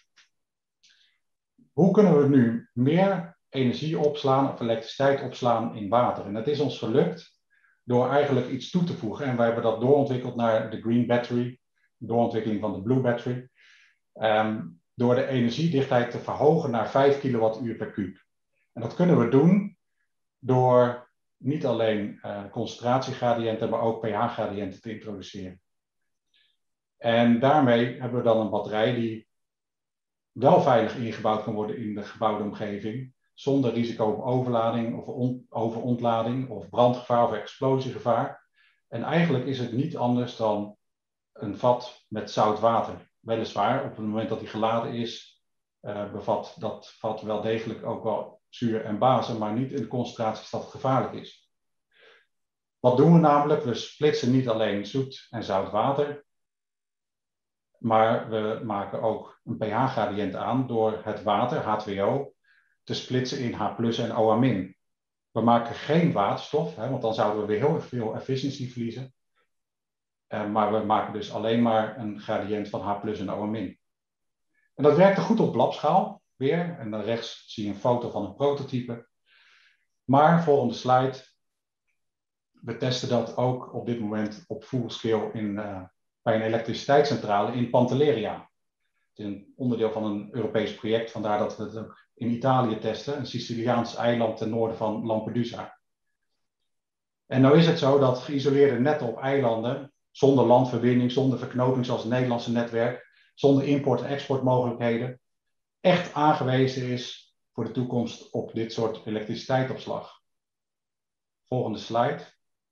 Hoe kunnen we nu meer energie opslaan of elektriciteit opslaan in water? En dat is ons gelukt door eigenlijk iets toe te voegen. En wij hebben dat doorontwikkeld naar de Green Battery, doorontwikkeling van de Blue Battery. Um, door de energiedichtheid te verhogen naar vijf kilowattuur per kuub. En dat kunnen we doen door niet alleen uh, concentratiegradiënten, maar ook pH-gradiënten te introduceren. En daarmee hebben we dan een batterij die wel veilig ingebouwd kan worden in de gebouwde omgeving, zonder risico op overlading of on, overontlading of brandgevaar of explosiegevaar. En eigenlijk is het niet anders dan een vat met zout water. Weliswaar, op het moment dat die geladen is, uh, bevat dat vat wel degelijk ook wel zuur en bazen, maar niet in de concentraties dat het gevaarlijk is. Wat doen we namelijk? We splitsen niet alleen zoet en zout water, maar we maken ook een pH-gradiënt aan door het water, H twee O, te splitsen in H plus en O H min. We maken geen waterstof, hè, want dan zouden we weer heel veel efficiëntie verliezen. Uh, maar we maken dus alleen maar een gradiënt van H plus en O H min. En dat werkte goed op labschaal, weer. En dan rechts zie je een foto van een prototype. Maar, volgende slide, we testen dat ook op dit moment op full scale in, uh, bij een elektriciteitscentrale in Pantelleria. Het is een onderdeel van een Europees project, vandaar dat we het ook in Italië testen, een Siciliaans eiland ten noorden van Lampedusa. En nou is het zo dat geïsoleerde netten op eilanden, zonder landverbinding, zonder verknoping zoals het Nederlandse netwerk, zonder import- en exportmogelijkheden, echt aangewezen is voor de toekomst op dit soort elektriciteitsopslag. Volgende slide.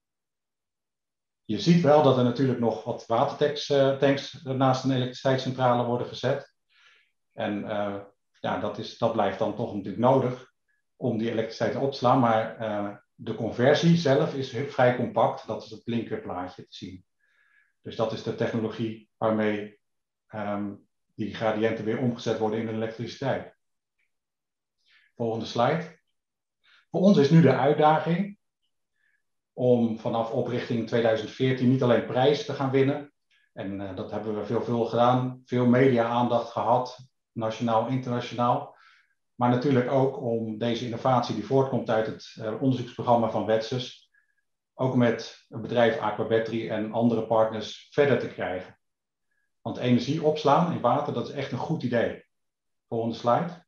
Je ziet wel dat er natuurlijk nog wat watertanks uh, tanks naast een elektriciteitscentrale worden gezet. En uh, ja, dat, is, dat blijft dan toch natuurlijk nodig om die elektriciteit op te slaan. Maar uh, de conversie zelf is vrij compact. Dat is het linkerplaatje te zien. Dus dat is de technologie waarmee um, die gradiënten weer omgezet worden in de elektriciteit. Volgende slide. Voor ons is nu de uitdaging om vanaf oprichting tweeduizend veertien niet alleen prijzen te gaan winnen. En uh, dat hebben we veelvuldig gedaan. Veel media-aandacht gehad, nationaal, internationaal. Maar natuurlijk ook om deze innovatie die voortkomt uit het uh, onderzoeksprogramma van Wetsus, ook met het bedrijf Aqua Battery en andere partners verder te krijgen. Want energie opslaan in water, dat is echt een goed idee. Volgende slide.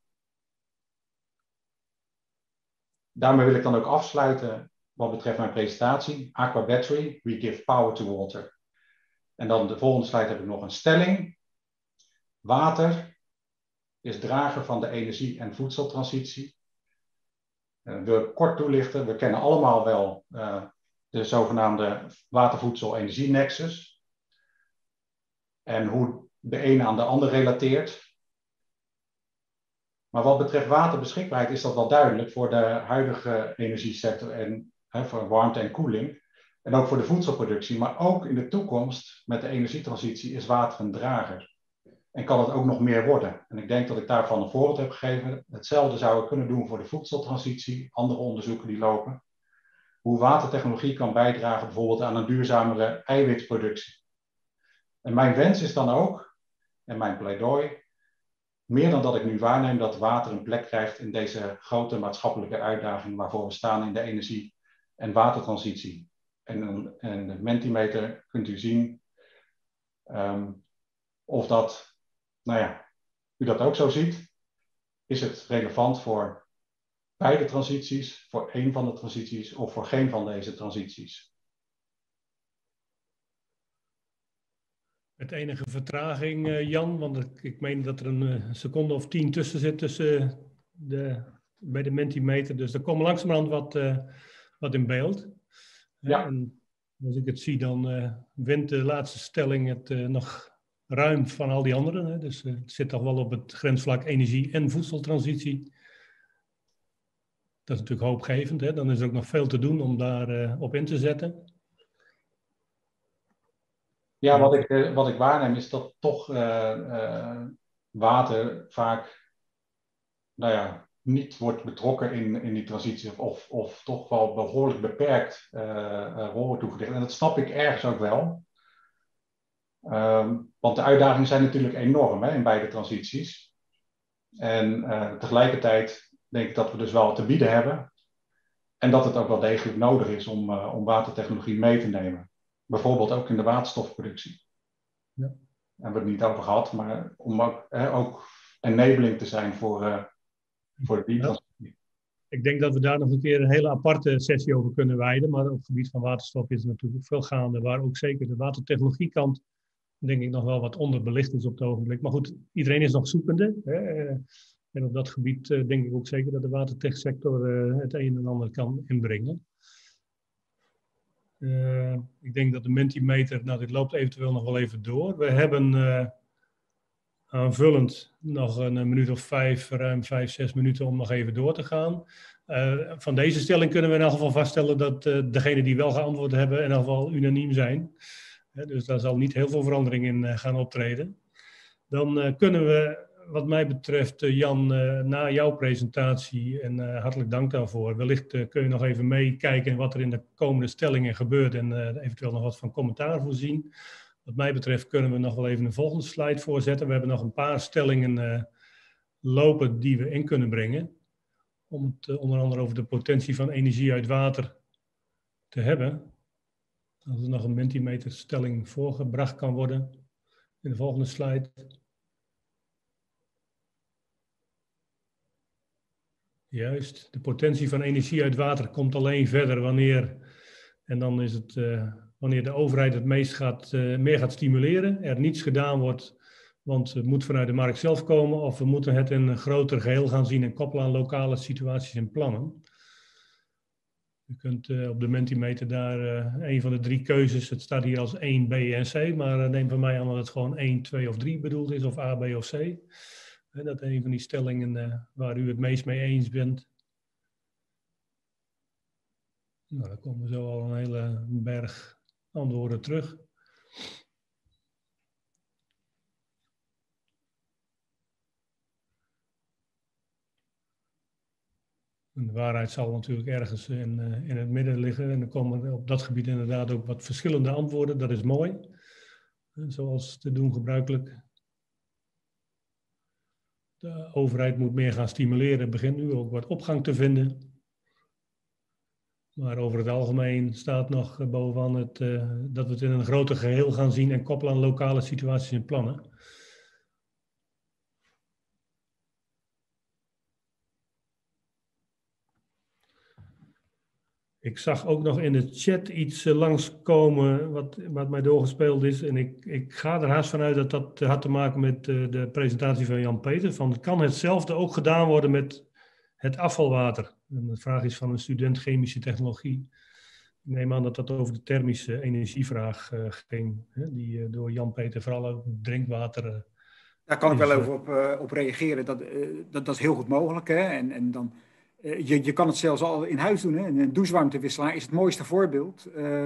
Daarmee wil ik dan ook afsluiten wat betreft mijn presentatie. Aqua Battery, we give power to water. En dan de volgende slide heb ik nog een stelling. Water is drager van de energie- en voedseltransitie. Uh, wil kort toelichten, we kennen allemaal wel uh, de zogenaamde water-voedsel-energie-nexus. En hoe de ene aan de ander relateert. Maar wat betreft waterbeschikbaarheid is dat wel duidelijk voor de huidige energiesector en hè, voor warmte en koeling. En ook voor de voedselproductie. Maar ook in de toekomst met de energietransitie is water een drager. En kan het ook nog meer worden. En ik denk dat ik daarvan een voorbeeld heb gegeven. Hetzelfde zou ik kunnen doen voor de voedseltransitie. Andere onderzoeken die lopen. Hoe watertechnologie kan bijdragen bijvoorbeeld aan een duurzamere eiwitproductie. En mijn wens is dan ook, en mijn pleidooi, meer dan dat ik nu waarneem dat water een plek krijgt in deze grote maatschappelijke uitdaging waarvoor we staan in de energie- en watertransitie. En, en de Mentimeter kunt u zien um, of dat, nou ja, u dat ook zo ziet. Is het relevant voor beide transities, voor één van de transities of voor geen van deze transities? Met enige vertraging, uh, Jan, want ik, ik meen dat er een uh, seconde of tien tussen zit tussen uh, de, bij de Mentimeter. Dus er komt langzamerhand wat, uh, wat in beeld. Ja. En als ik het zie, dan uh, wint de laatste stelling het uh, nog ruim van al die anderen. Hè. Dus uh, het zit toch wel op het grensvlak energie- en voedseltransitie. Dat is natuurlijk hoopgevend. Hè. Dan is er ook nog veel te doen om daar uh, op in te zetten. Ja, wat ik, uh, wat ik waarneem is dat toch uh, uh, water vaak, nou ja, niet wordt betrokken in, in die transitie of, of toch wel behoorlijk beperkt uh, uh, rol wordt toegedicht. En dat snap ik ergens ook wel. Um, want de uitdagingen zijn natuurlijk enorm hè, in beide transities. En uh, tegelijkertijd denk ik dat we dus wel te bieden hebben. En dat het ook wel degelijk nodig is om, uh, om watertechnologie mee te nemen. Bijvoorbeeld ook in de waterstofproductie. Ja. Daar hebben we het niet over gehad, maar om ook, hè, ook enabling te zijn voor, uh, voor die transitie. Ja. Ik denk dat we daar nog een keer een hele aparte sessie over kunnen wijden. Maar op het gebied van waterstof is er natuurlijk veel gaande. Waar ook zeker de watertechnologiekant, denk ik, nog wel wat onderbelicht is op het ogenblik. Maar goed, iedereen is nog zoekende. Hè? En op dat gebied uh, denk ik ook zeker dat de watertechsector uh, het een en ander kan inbrengen. Uh, ik denk dat de Mentimeter, nou dit loopt eventueel nog wel even door. We hebben uh, aanvullend nog een, een minuut of vijf, ruim vijf, zes minuten om nog even door te gaan. Uh, van deze stelling kunnen we in elk geval vaststellen dat uh, degenen die wel geantwoord hebben in elk geval unaniem zijn. Uh, dus daar zal niet heel veel verandering in uh, gaan optreden. Dan uh, kunnen we, wat mij betreft, uh, Jan, uh, na jouw presentatie, en uh, hartelijk dank daarvoor, wellicht uh, kun je nog even meekijken wat er in de komende stellingen gebeurt en uh, eventueel nog wat van commentaar voorzien. Wat mij betreft kunnen we nog wel even een volgende slide voorzetten. We hebben nog een paar stellingen uh, lopen die we in kunnen brengen. Om het uh, onder andere over de potentie van energie uit water te hebben. Als er nog een Mentimeter stelling voorgebracht kan worden. In de volgende slide. Juist, de potentie van energie uit water komt alleen verder wanneer, en dan is het uh, wanneer de overheid het meest gaat, uh, meer gaat stimuleren, er niets gedaan wordt, want het moet vanuit de markt zelf komen, of we moeten het in een groter geheel gaan zien en koppelen aan lokale situaties en plannen. U kunt uh, op de Mentimeter daar uh, een van de drie keuzes, het staat hier als één, B en C, maar uh, neem van mij aan dat het gewoon één, twee of drie bedoeld is, of A, B of C. Uh, dat een van die stellingen uh, waar u het meest mee eens bent. Nou, dan komen zo al een hele berg antwoorden terug. En de waarheid zal natuurlijk ergens in, uh, in het midden liggen. En er komen op dat gebied inderdaad ook wat verschillende antwoorden. Dat is mooi. Uh, zoals te doen gebruikelijk. De overheid moet meer gaan stimuleren. Begint nu ook wat opgang te vinden. Maar over het algemeen staat nog bovenaan het, uh, dat we het in een groter geheel gaan zien en koppelen aan lokale situaties en plannen. Ik zag ook nog in de chat iets uh, langskomen wat, wat mij doorgespeeld is. En ik, ik ga er haast vanuit dat dat had te maken met uh, de presentatie van Jan Peter. Van, kan hetzelfde ook gedaan worden met het afvalwater? En de vraag is van een student chemische technologie. Ik neem aan dat dat over de thermische energievraag uh, ging. Hè, die uh, door Jan Peter vooral ook drinkwater... Uh, Daar kan ik Dus, wel even op, uh, op reageren. Dat, uh, dat, dat is heel goed mogelijk. Hè? En, en dan, uh, je, je kan het zelfs al in huis doen. Hè? Een douchewarmtewisselaar is het mooiste voorbeeld. Uh, uh,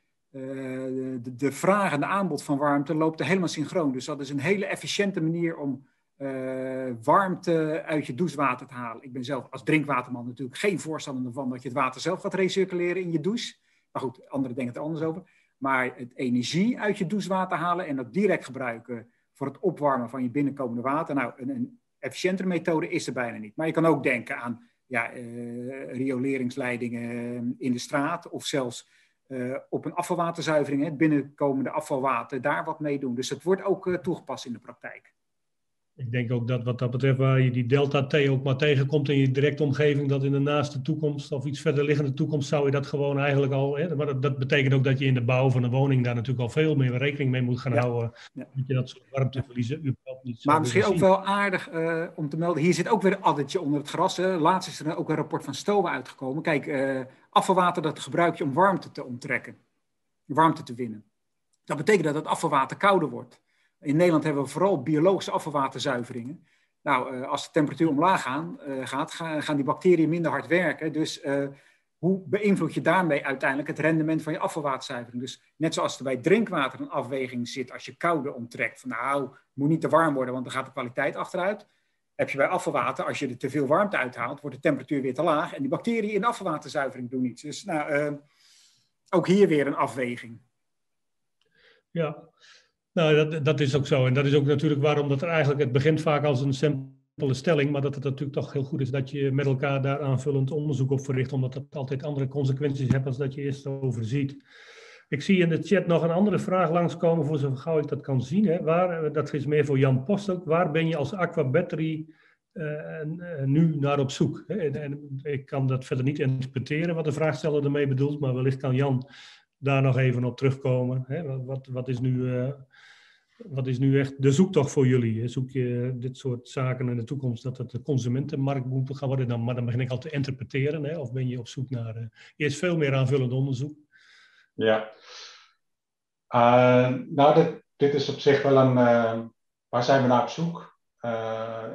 de, de vraag en de aanbod van warmte loopt er helemaal synchroon. Dus dat is een hele efficiënte manier om uh, warmte uit je douchewater te halen. Ik ben zelf als drinkwaterman natuurlijk geen voorstander ervan dat je het water zelf gaat recirculeren in je douche. Maar goed, anderen denken er anders over. Maar het energie uit je douchewater halen en dat direct gebruiken voor het opwarmen van je binnenkomende water. Nou, een, een efficiëntere methode is er bijna niet. Maar je kan ook denken aan ja, uh, rioleringsleidingen in de straat of zelfs uh, op een afvalwaterzuivering, hè, het binnenkomende afvalwater, daar wat mee doen. Dus het wordt ook uh, toegepast in de praktijk. Ik denk ook dat wat dat betreft, waar je die delta-T ook maar tegenkomt in je directe omgeving, dat in de naaste toekomst of iets verder liggende toekomst zou je dat gewoon eigenlijk al... Hè, maar dat, dat betekent ook dat je in de bouw van een woning daar natuurlijk al veel meer rekening mee moet gaan ja. houden. Ja. Dat je dat soort warmteverliezen überhaupt niet Maar misschien ook wel aardig uh, om te melden, hier zit ook weer een addertje onder het gras. Hè. Laatst is er ook een rapport van Stowa uitgekomen. Kijk, uh, afvalwater dat gebruik je om warmte te onttrekken, warmte te winnen. Dat betekent dat het afvalwater kouder wordt. In Nederland hebben we vooral biologische afvalwaterzuiveringen. Nou, uh, als de temperatuur omlaag gaan, uh, gaat, gaan die bacteriën minder hard werken. Dus uh, hoe beïnvloed je daarmee uiteindelijk het rendement van je afvalwaterzuivering? Dus net zoals er bij drinkwater een afweging zit als je koude onttrekt. Van nou, het moet niet te warm worden, want dan gaat de kwaliteit achteruit. Heb je bij afvalwater, als je er te veel warmte uithaalt, wordt de temperatuur weer te laag. En die bacteriën in de afvalwaterzuivering doen niets. Dus nou, uh, ook hier weer een afweging. Ja. Nou, dat, dat is ook zo. En dat is ook natuurlijk waarom dat er eigenlijk, het begint vaak als een simpele stelling, maar dat het natuurlijk toch heel goed is dat je met elkaar daar aanvullend onderzoek op verricht, omdat dat altijd andere consequenties heeft als dat je eerst overziet. Ik zie in de chat nog een andere vraag langskomen, voor zo gauw ik dat kan zien. Hè. Waar, dat is meer voor Jan Post ook. Waar ben je als Aqua Battery uh, nu naar op zoek? Hè? En, en ik kan dat verder niet interpreteren wat de vraagsteller ermee bedoelt, maar wellicht kan Jan daar nog even op terugkomen. Hè? Wat, wat, is nu, uh, wat is nu echt de zoektocht voor jullie? Zoek je dit soort zaken in de toekomst dat het de consumentenmarkt moet gaan worden? Dan, maar dan begin ik al te interpreteren. Hè? Of ben je op zoek naar uh, eerst veel meer aanvullend onderzoek? Ja. Uh, nou, dit, dit is op zich wel een... Uh, waar zijn we naar op zoek? Uh,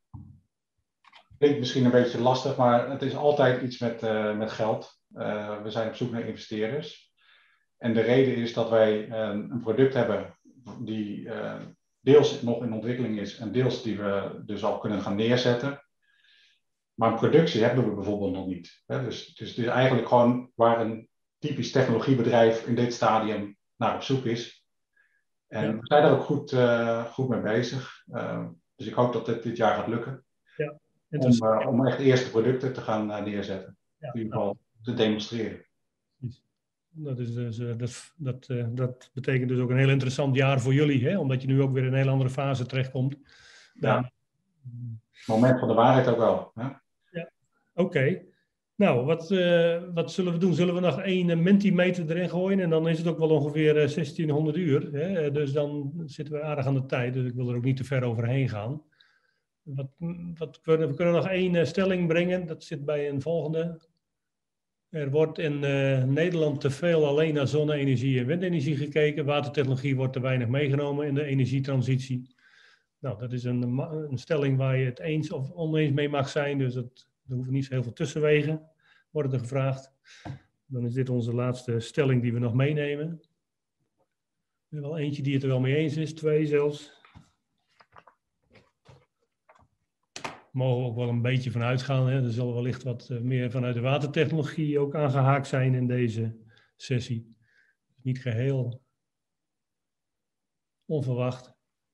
klinkt misschien een beetje lastig, maar het is altijd iets met, uh, met geld. Uh, we zijn op zoek naar investeerders. En de reden is dat wij een, een product hebben die uh, deels nog in ontwikkeling is en deels die we dus al kunnen gaan neerzetten. Maar een productie hebben we bijvoorbeeld nog niet. Hè? Dus, dus het is eigenlijk gewoon waar een typisch technologiebedrijf in dit stadium naar op zoek is. En ja. we zijn daar ook goed, uh, goed mee bezig. Uh, dus ik hoop dat dit dit jaar gaat lukken. Ja, om, uh, om echt de eerste producten te gaan uh, neerzetten. Ja. In ieder geval te demonstreren. Dat, is dus, uh, dat, dat, uh, dat betekent dus ook een heel interessant jaar voor jullie, hè? Omdat je nu ook weer in een hele andere fase terechtkomt. Ja, het moment van de waarheid ook wel. Hè? Ja, oké. Okay. Nou, wat, uh, wat zullen we doen? Zullen we nog één uh, Mentimeter erin gooien? En dan is het ook wel ongeveer uh, zestienhonderd uur. Hè? Dus dan zitten we aardig aan de tijd. Dus ik wil er ook niet te ver overheen gaan. Wat, wat, we kunnen nog één uh, stelling brengen. Dat zit bij een volgende. Er wordt in uh, Nederland te veel alleen naar zonne-energie en windenergie gekeken. Watertechnologie wordt te weinig meegenomen in de energietransitie. Nou, dat is een, een stelling waar je het eens of oneens mee mag zijn. Dus het, er hoeven niet zo heel veel tussenwegen, worden er gevraagd. Dan is dit onze laatste stelling die we nog meenemen. Er is wel eentje die het er wel mee eens is, twee zelfs. Mogen we ook wel een beetje van uitgaan. Hè? Er zal wellicht wat meer vanuit de watertechnologie ook aangehaakt zijn in deze sessie. Niet geheel onverwacht.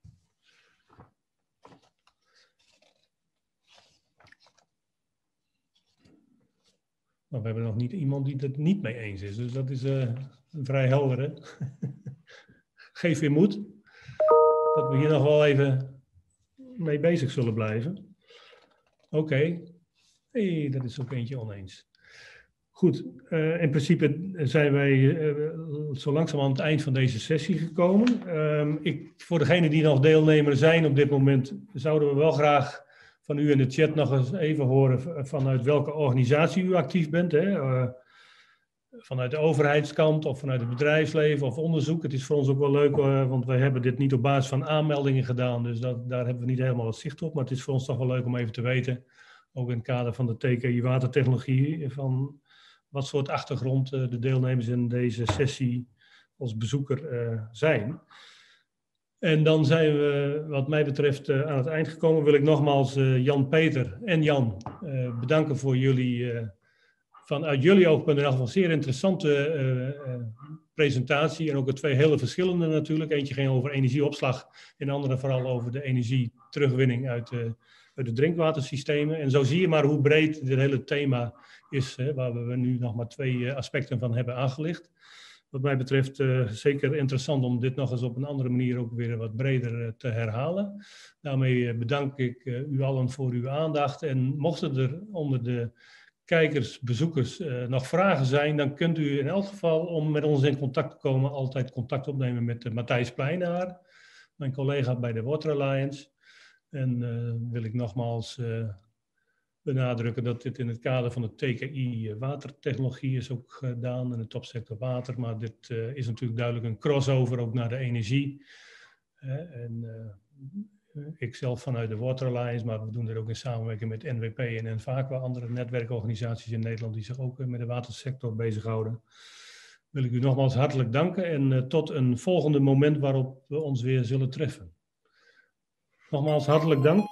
Maar we hebben nog niet iemand die het niet mee eens is. Dus dat is uh, vrij helder. Hè? Geef weer moed. Dat we hier nog wel even mee bezig zullen blijven. Oké, okay. Hey, dat is ook eentje oneens. Goed, uh, in principe zijn wij uh, zo langzaam aan het eind van deze sessie gekomen. Uh, ik, voor degenen die nog deelnemer zijn op dit moment, zouden we wel graag van u in de chat nog eens even horen vanuit welke organisatie u actief bent. Hè? Uh, vanuit de overheidskant of vanuit het bedrijfsleven of onderzoek. Het is voor ons ook wel leuk, uh, want wij hebben dit niet op basis van aanmeldingen gedaan. Dus dat, daar hebben we niet helemaal wat zicht op. Maar het is voor ons toch wel leuk om even te weten, ook in het kader van de T K I watertechnologie, van wat soort achtergrond uh, de deelnemers in deze sessie als bezoeker uh, zijn. En dan zijn we, wat mij betreft, uh, aan het eind gekomen. Wil ik nogmaals uh, Jan-Peter en Jan uh, bedanken voor jullie, uh, vanuit jullie oogpunt in elk geval zeer interessante uh, uh, presentatie. En ook de twee hele verschillende natuurlijk. Eentje ging over energieopslag en de andere vooral over de energieterugwinning uit, uh, uit de drinkwatersystemen. En zo zie je maar hoe breed dit hele thema is, hè, waar we nu nog maar twee uh, aspecten van hebben aangelicht. Wat mij betreft uh, zeker interessant om dit nog eens op een andere manier ook weer wat breder uh, te herhalen. Daarmee uh, bedank ik uh, u allen voor uw aandacht. En mochten er onder de kijkers, bezoekers uh, nog vragen zijn, dan kunt u in elk geval, om met ons in contact te komen, altijd contact opnemen met uh, Matthijs Pleinaar, mijn collega bij de Water Alliance. En uh, wil ik nogmaals uh, benadrukken dat dit in het kader van de T K I watertechnologie is ook gedaan in de topsector water. Maar dit uh, is natuurlijk duidelijk een crossover ook naar de energie. Uh, en uh, ik zelf vanuit de Water Alliance, maar we doen dit ook in samenwerking met N W P en Envaqua, andere netwerkorganisaties in Nederland die zich ook uh, met de watersector bezighouden. Wil ik u nogmaals hartelijk danken en uh, tot een volgende moment waarop we ons weer zullen treffen. Nogmaals hartelijk dank.